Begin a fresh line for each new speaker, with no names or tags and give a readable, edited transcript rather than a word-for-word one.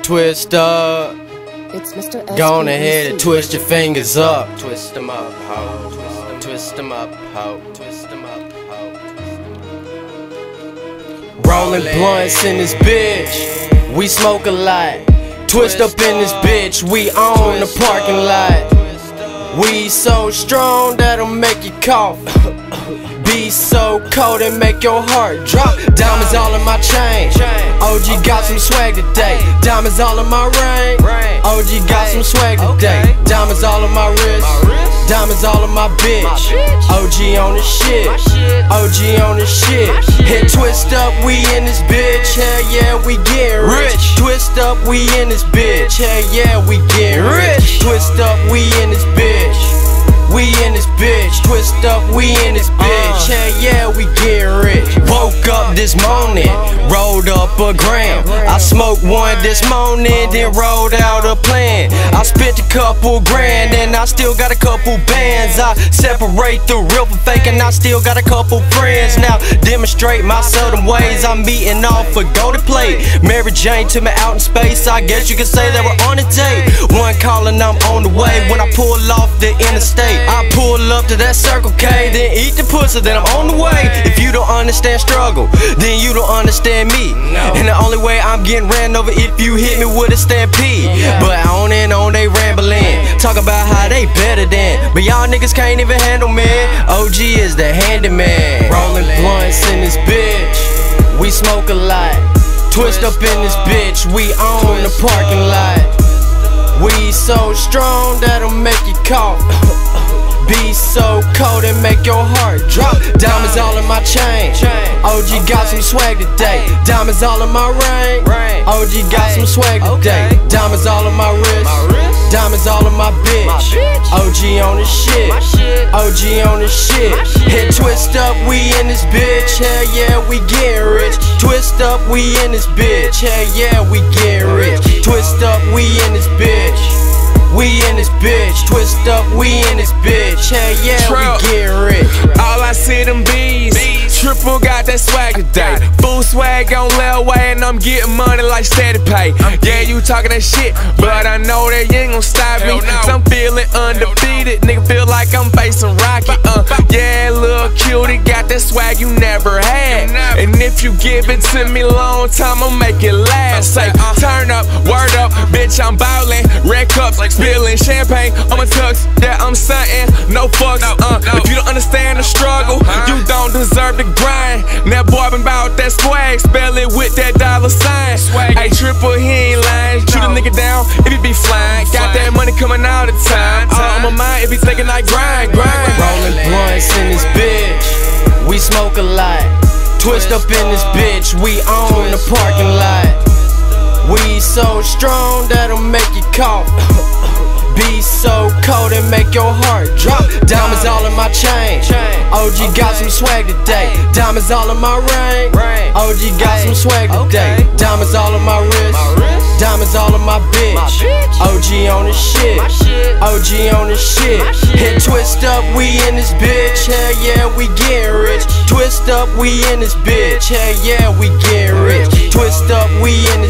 Twist up.
It's Mr. S.
Go on ahead and twist your fingers up. Twist them up, ho. Twist them up, ho. Twist them up, ho. Rolling blunts in this bitch. We smoke a lot. Twist up in this bitch. We own the parking lot. We so strong that'll make you cough. Be so cold and make your heart drop. Diamonds all in my chain. OG got some swag today. Diamonds all in my ring. OG got some swag today. Diamonds all in my wrist. Diamonds all in my bitch. OG on the shit. OG on the shit. Hit twist up, we in this bitch. Hell yeah, we getting rich. Twist up, we in this bitch. Hell yeah, we getting rich. Twist up, we in this bitch. We in this bitch, twist up, we in this bitch. Hell yeah, we get rich. Woke up this morning, rolled up a gram. I smoked one this morning, then rolled out a plan. I spent a couple grand, and I still got a couple bands. I separate the real from fake, and I still got a couple friends. Now demonstrate my certain ways. I'm meeting off a golden plate. Mary Jane took me out in space. I guess you could say that we're on a date. One call and I'm on the way. When I pull off the interstate, I pull up to that Circle K, then eat the pussy, then I'm on the way. If you don't understand struggle, then you don't understand me. And the only way I'm getting ran over if you hit me with a stampede. But on and on they rambling, talk about how they better than, but y'all niggas can't even handle me. OG is the handyman. Rolling blunts in this bitch. We smoke a lot. Twist up in this bitch. We own the parking lot. We so strong that'll make you cough. Be so cold and make your heart drop. Diamonds all in my chain. OG got some swag today. Diamonds all in my ring. OG got some swag today. Diamonds all in my wrist. Diamonds all in my bitch. OG on the shit. OG on the shit. Hit twist up, we in this bitch. Hell yeah, we get rich. Twist up, we in this bitch. Hell yeah, we get rich. Twist up, we in this bitch. We in this bitch, twist up, we in this bitch. Hell yeah, we get rich.
All I see them bees. Triple got that swag today. Full swag on lil' way, and I'm getting money like steady pay. Yeah, you talking that shit, but I know that you ain't gon' stop me. Cause I'm feeling undefeated, nigga feel like I'm facing Rocky. Yeah, little cutie got that swag you never had. And if you give it to me long time, I'll make it last. Say, turn up, word up, bitch, I'm bowling. Red cups, spilling champagne on my tux. Yeah, I'm something, no fucks. If you don't understand the struggle, you don't deserve the grind. That boy been bout that swag, spell it with that dollar sign. Hey, triple, he ain't lying. Shoot a nigga down if he be flying. Got that money coming all the time. On my mind if he taking like grind.
Rolling blunts in this bitch. We smoke a lot. Twist up in this bitch. We own the parking lot. We so strong that'll make you cough. Be so cold and make your heart drop. Diamonds all in my chain. OG got some swag today. Diamonds all in my ring. OG got some swag today. Diamonds all in my wrist. Diamonds all in my bitch. OG on the shit. OG on the shit. Hit twist up, we in this bitch. Hell yeah, we get rich. Twist up, we in this bitch. Hell yeah, we get rich. Twist up, we in